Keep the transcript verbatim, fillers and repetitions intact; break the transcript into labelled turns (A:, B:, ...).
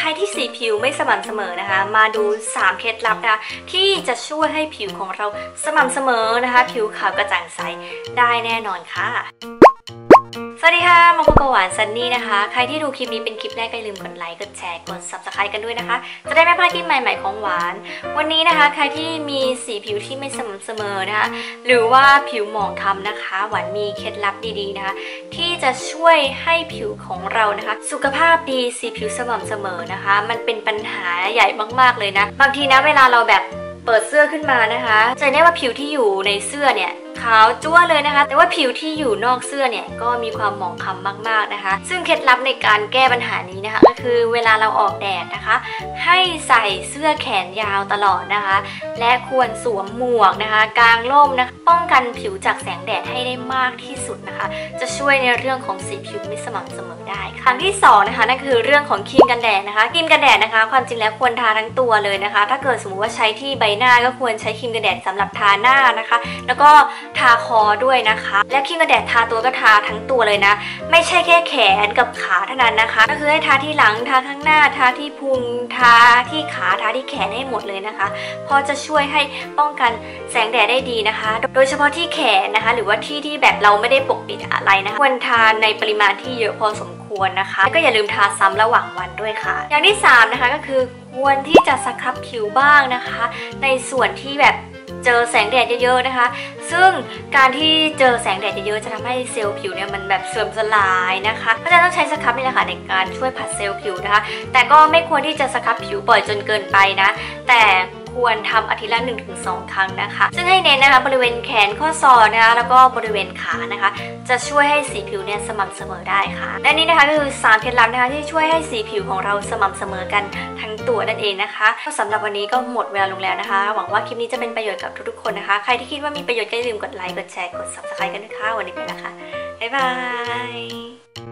A: รที่สีผิวไม่สม่ำเสมอนะคะมาดูสามเคล็ดลับนะคะที่จะช่วยให้ผิวของเราสม่ำเสมอนะคะผิวขาวกระจ่างใสได้แน่นอนค่ะสวัสดีค่ะมาพบกับหวานซันนี่นะคะใครที่ดูคลิปนี้เป็นคลิปแรกก็อย่าลืมกดไลค์กดแชร์กด ซับสไครบ์ กันด้วยนะคะจะได้ไม่พลาดคลิปใหม่ๆของหวานวันนี้นะคะใครที่มีสีผิวที่ไม่สม่ำเสมอนะคะหรือว่าผิวหมองคล้ำนะคะหวานมีเคล็ดลับดีๆนะคะที่จะช่วยให้ผิวของเรานะคะสุขภาพดีสีผิวสม่ำเสมอนะคะมันเป็นปัญหาใหญ่มากๆเลยนะบางทีนะเวลาเราแบบเปิดเสื้อขึ้นมานะคะจะได้ว่าผิวที่อยู่ในเสื้อเนี่ยขาวจั๊วเลยนะคะแต่ว่าผิวที่อยู่นอกเสื้อเนี่ยก็มีความหมองคล้ำมากๆนะคะซึ่งเคล็ดลับในการแก้ปัญหานี้นะคะก็คือเวลาเราออกแดดนะคะให้ใส่เสื้อแขนยาวตลอดนะคะและควรสวมหมวกนะคะกางร่มนะคะป้องกันผิวจากแสงแดดให้ได้มากที่สุดนะคะจะช่วยในเรื่องของสีผิวไม่สม่ำเสมอได้ค่ะอันที่สองนะคะนั่นคือเรื่องของครีมกันแดดนะคะครีมกันแดดนะคะความจริงแล้วควรทาทั้งตัวเลยนะคะถ้าเกิดสมมติว่าใช้ที่ใบหน้าก็ควรใช้ครีมกันแดดสำหรับทาหน้านะคะแล้วก็ทาคอด้วยนะคะและครีมกันแดดทาตัวก็ทาทั้งตัวเลยนะไม่ใช่แค่แขนกับขาเท่านั้นนะคะก็คือให้ทาที่หลังทาข้างหน้าทาที่พุงทาที่ขาทาที่แขนให้หมดเลยนะคะเพราะจะช่วยให้ป้องกันแสงแดดได้ดีนะคะโดยเฉพาะที่แขนนะคะหรือว่าที่ที่แบบเราไม่ได้ปกปิดอะไรนะคะควรทาในปริมาณที่เยอะพอสมควรนะคะแล้วก็อย่าลืมทาซ้ำระหว่างวันด้วยค่ะอย่างที่สามนะคะก็คือควรที่จะสครับผิวบ้างนะคะในส่วนที่แบบเจอแสงแดดเยอะๆนะคะซึ่งการที่เจอแสงแดดเยอะๆจะทำให้เซลล์ผิวเนี่ยมันแบบเสื่อมสลายนะคะเพราะฉะนั้นต้องใช้สครับนี่แหละค่ะในการช่วยผัดเซลล์ผิวนะคะแต่ก็ไม่ควรที่จะสครับผิวบ่อยจนเกินไปนะแต่ควรทำอาทิตย์ละ หนึ่งถึงสอง ครั้งนะคะซึ่งให้เน้นนะคะบริเวณแขนข้อศอกนะคะแล้วก็บริเวณขานะคะจะช่วยให้สีผิวเนี่ยสม่ำเสมอได้ค่ะและนี่นะคะก็คือสามเคล็ดลับนะคะที่ช่วยให้สีผิวของเราสม่ำเสมอกันทั้งตัวนั่นเองนะคะก็สำหรับวันนี้ก็หมดเวลาลงแล้วนะคะหวังว่าคลิปนี้จะเป็นประโยชน์กับทุกๆคนนะคะใครที่คิดว่ามีประโยชน์ก็อย่าลืมกดไลค์กดแชร์กด ซับสไครบ์ กันนะคะวันนี้ไปแล้วค่ะบ๊ายบาย